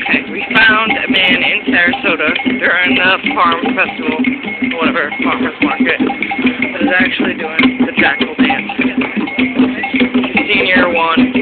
Okay, we found a man in Sarasota during the farm festival, whatever, farmer's market, that is actually doing the jackal dance. Senior one.